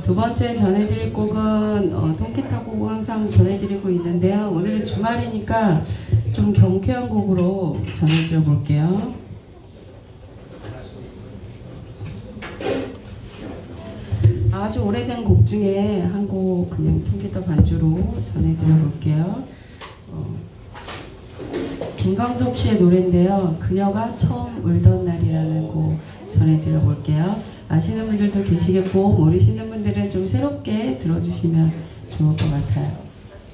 두 번째 전해드릴 곡은 통기타 곡 항상 전해드리고 있는데요. 오늘은 주말이니까 좀 경쾌한 곡으로 전해드려 볼게요. 아주 오래된 곡 중에 한 곡 그냥 통기타 반주로 전해드려 볼게요. 김광석 씨의 노래인데요. 그녀가 처음 울던 날이라는 곡 전해드려 볼게요. 아시는 분들도 계시겠고 모르시는 분들은 좀 새롭게 들어주시면 좋을 것 같아요.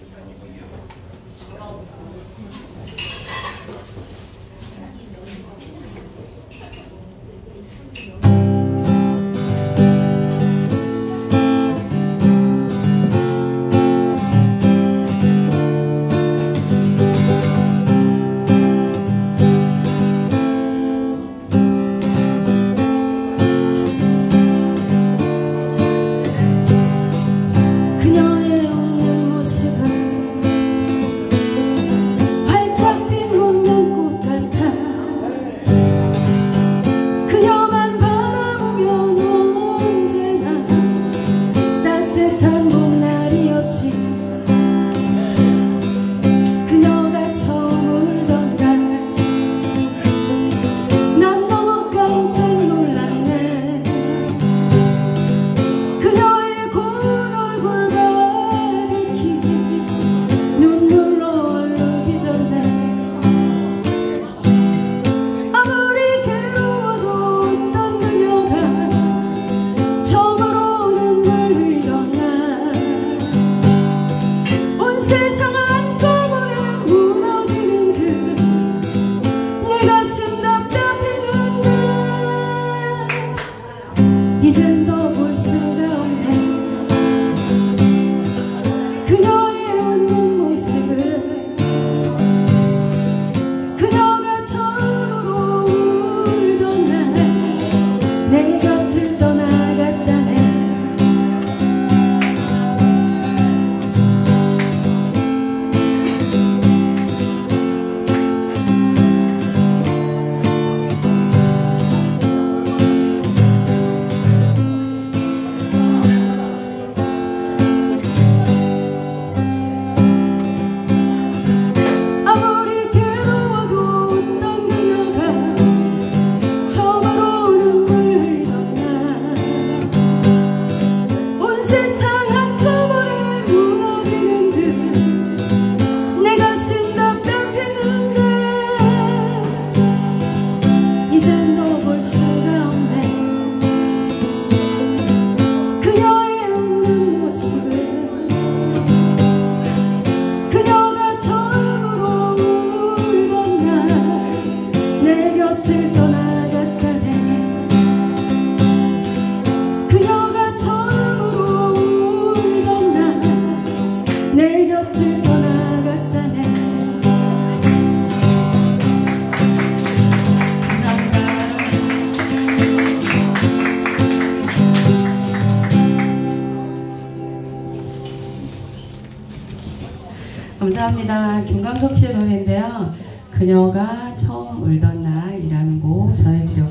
이젠 더 볼 수가 없네. 그녀의 웃는 모습을 그녀가 처음으로 울던 날 내 곁을 떠나갔다네. 내 곁을 떠나갔다네. 감사합니다. 김광석 씨의 노래인데요. 그녀가 처음 울던 날이라는 곡 전해드렸습니다.